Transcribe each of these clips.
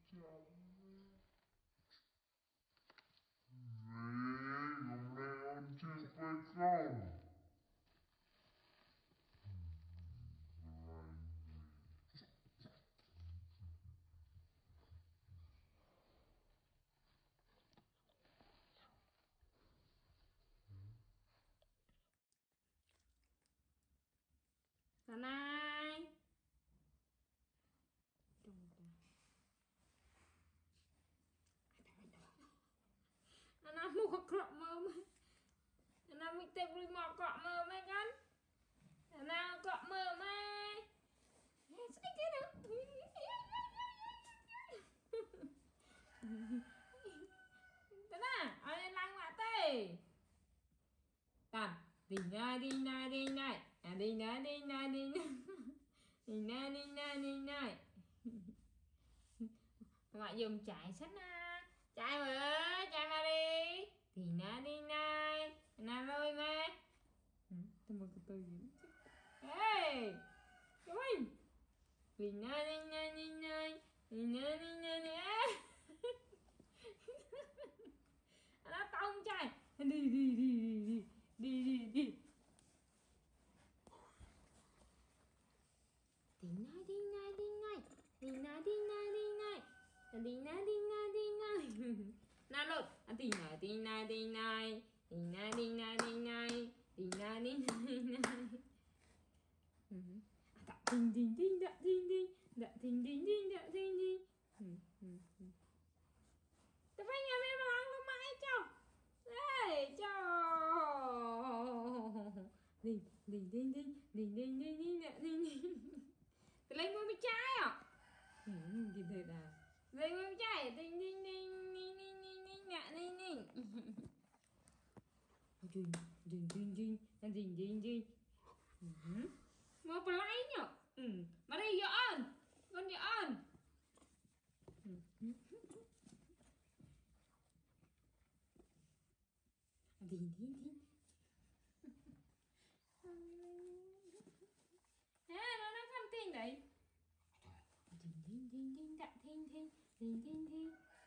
hôm nay ăn chưa phải con. Thằng này nó mua cọ mơ mà nó mình tìm đi mò cọ mơ mày con nào cọ mơ mày cái nữa thế nào ở đây lăng mạ tê tàn đi này đi này đi này đi này đi này đi này đi này đi này đi này gọi dùng chạy sách na chạy mà ơi chạy mà đi thì na đi này nào rồi mẹ tôi mà tôi gì ê chú mình đi na đi na đi này đi na đi na đi nó tông chạy đi đi đi đi đi đi đi đi này đi này đi này đi này đi này đi này đi này đi này đi này nào lột đi này đi này đi này đi này đi này đi này đi này đi này đi này đã thình thình thình đã thình thình đã thình thình thình đã thình thình tôi phải nhà mẹ bằng nó mãi cho đây cho đinh đinh đinh đinh đinh đinh đinh đinh đã thình thình tôi lấy mua cái trái à gì thế nào lấy mua cái trái đinh đinh đinh đinh đinh đinh đinh đã đinh đinh đinh đinh đinh đinh đinh đinh đinh mà bà lấy nhở mà đi vô ơn con vô ơn đi đi đi nó không tin đấy đi đi đi đi đã thiên thiên đi đi đi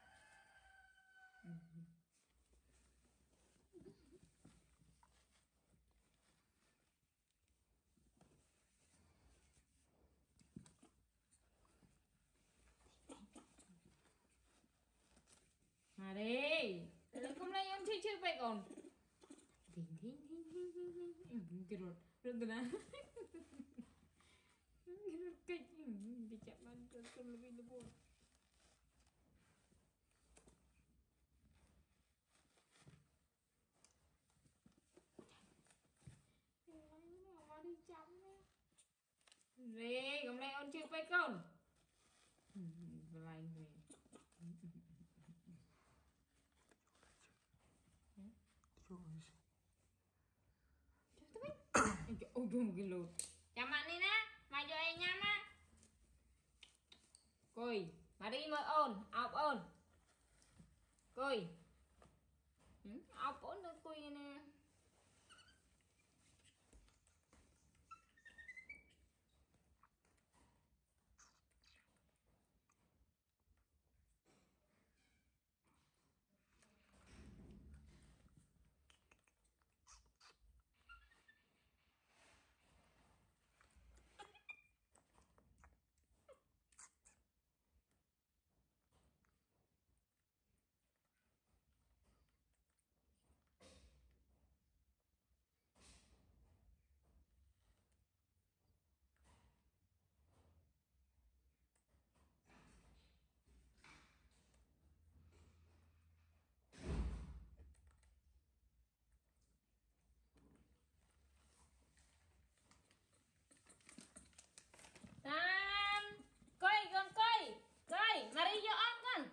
mà đi không lấy ông chơi chơi vậy còn thình thình thình thình thình cái rồi rồi từ nào cái bị chạm ăn con là vì nó buồn đi chăm về hôm nay ông chưa phải con lại về ôi đùm cái lột chào bạn đi nè mày cho em nhá má coi mà đi mà ôn ọc ôn coi ọc ôn nó coi nè Tan coi con coi mà đi vô ốc con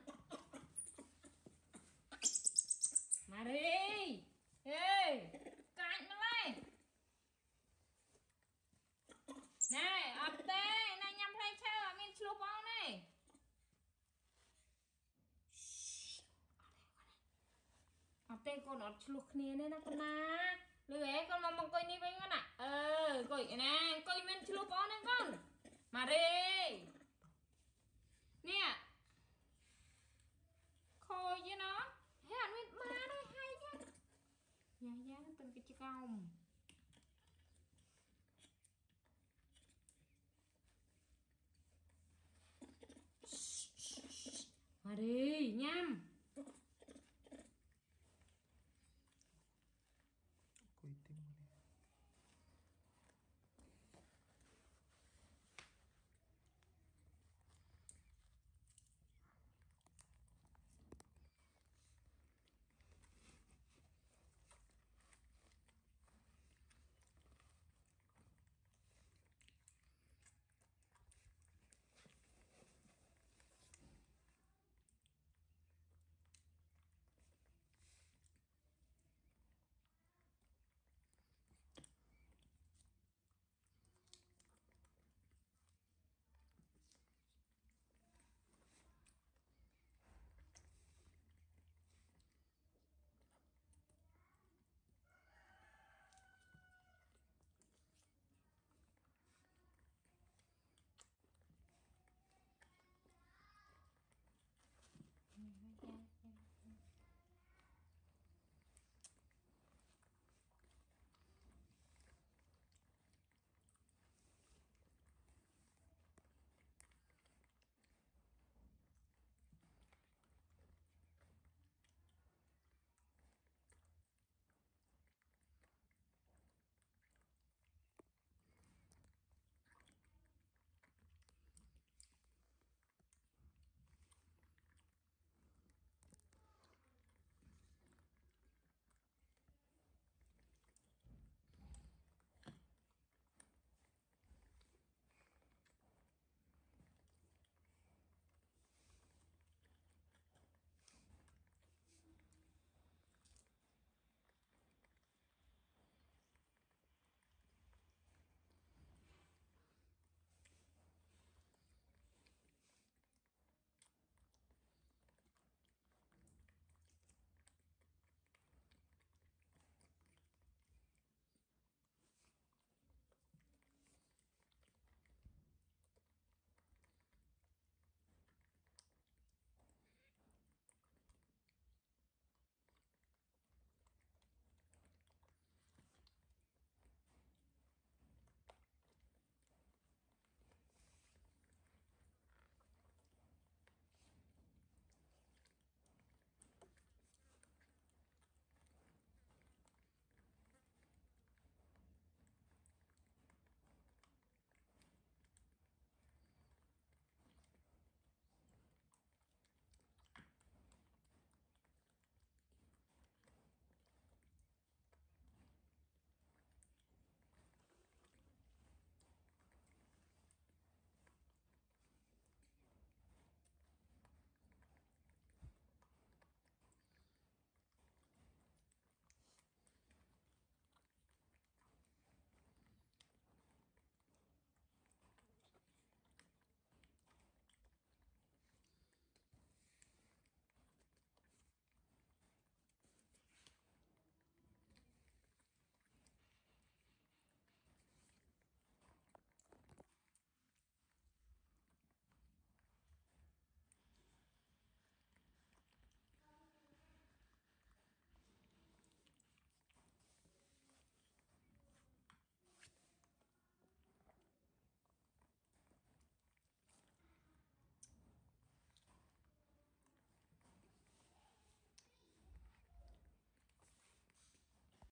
mà đi ê cạnh nó lên này ập tê này nhắm thấy chơi ở bên chụp bóng này ập tê con ở chụp kia này nè con na lười con mà mong coi đi với con ạ coi nè coi bên chụp bóng này con mà đi nè đi, nhâm.